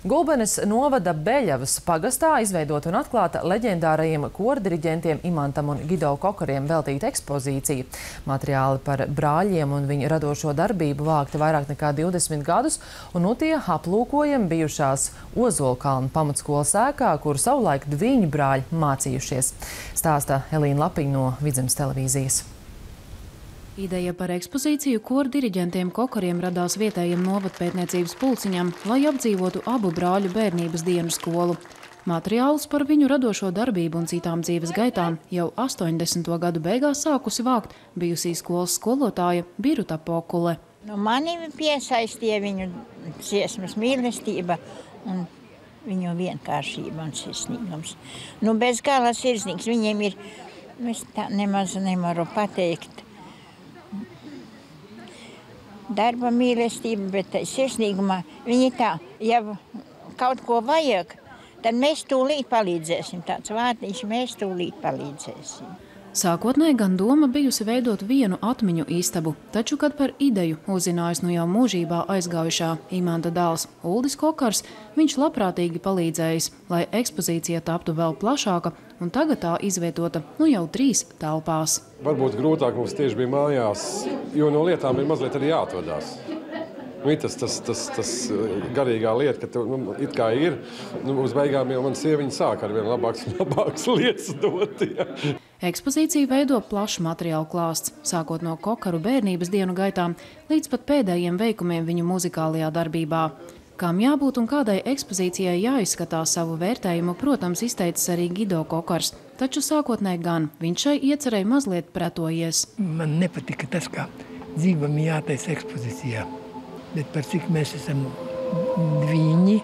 Gulbenes novada Beļavas pagastā izveidota un atklāta leģendārajiem kordiriģentiem Imantam un Gido Kokariem veltīta ekspozīcija. Materiāli par brāļiem un viņu radošo darbību vākti vairāk nekā 20 gadus, un tie aplūkojami bijušās Ozolkalna pamatskolas ēkā, kur savulaik Dviņu brāļi mācījušies. Stāsta Elīna Lapiņa no Vidzemes televīzijas. Ideja par ekspozīciju kordiriģentiem Kokariem radās vietējiem novadpētniecības pulciņam, lai apdzīvotu abu brāļu bērnības dienu skolu. Materiālus par viņu radošo darbību un citām dzīves gaitām jau 80. gadu beigās sākusi vākt bijusī skolas skolotāja Biruta Pokule. Mani piesaistīja viņu dziesmas mīlestība un viņu vienkāršība un sirsnīgums. Bez gala sirsnīgs viņiem ir, es tā nemaz nevaru pateikt, darba mīlestība, bet sirsnīgumā viņi tā, ja kaut ko vajag, tad mēs tūlīt palīdzēsim. Tāds vārdiņš, mēs tūlīt palīdzēsim. Sākotnēji gan doma bijusi veidot vienu atmiņu istabu, taču, kad par ideju uzzinājis nu jau mūžībā aizgājušā Imanta dēls Uldis Kokars, viņš labprātīgi palīdzējis, lai ekspozīcija taptu vēl plašāka, un tagad tā izvietota nu jau 3 telpās. Varbūt grūtāk mums tieši bija mājās, jo no lietām ir mazliet arī jāatvadās. Tas garīgā lieta, ka tev, it kā ir, uz beigām jau man sieviņa sāk ar vien labākas lietas dot. Ja. Ekspozīcija veido plašu materiālu klāsts, sākot no Kokaru bērnības dienu gaitām līdz pat pēdējiem veikumiem viņu muzikālajā darbībā. Kam jābūt un kādai ekspozīcijai jāizskatās savu vērtējumu, protams, izteicis arī Gido Kokars, taču sākotnēji gan viņš šai iecerēja mazliet pretojies. Man nepatika tas, kā dzīvam jātaisa ekspozīcijā. Bet par cik mēs esam dviņi,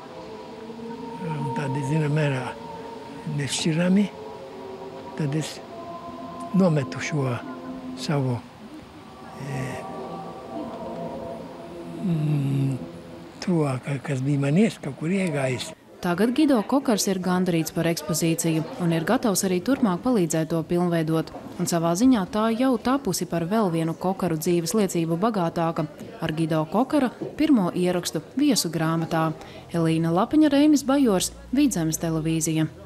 tādi, zinām, mērā nešķirami, tad es nometu šo savu to, kas bija manies, kaut kur iegājis. Tagad Gido Kokars ir gandarīts par ekspozīciju un ir gatavs arī turpmāk palīdzēt to pilnveidot. Un savā ziņā tā jau tapusi par vēl vienu Kokaru dzīves liecību bagātāka ar Gido Kokara pirmo ierakstu viesu grāmatā. Elīna Lapiņa, Reinis Bajors, Vidzemes televīzija.